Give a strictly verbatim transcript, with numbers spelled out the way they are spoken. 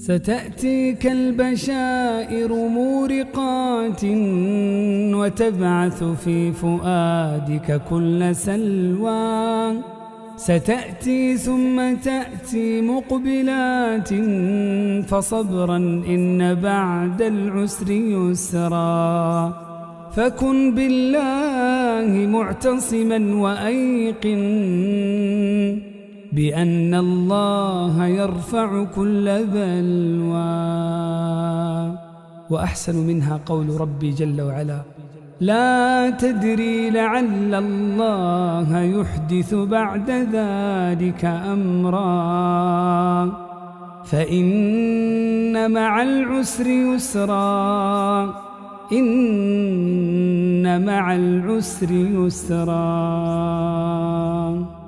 ستأتيك البشائر مورقات وتبعث في فؤادك كل سلوى. ستأتي ثم تأتي مقبلات فصبرا إن بعد العسر يسرا. فكن بالله معتصما وأيقن بأن الله يرفع كل بلوى. وأحسن منها قول ربي جل وعلا: لا تدري لعل الله يحدث بعد ذلك أمرا فإن مع العسر يسرا إن مع العسر يسرا.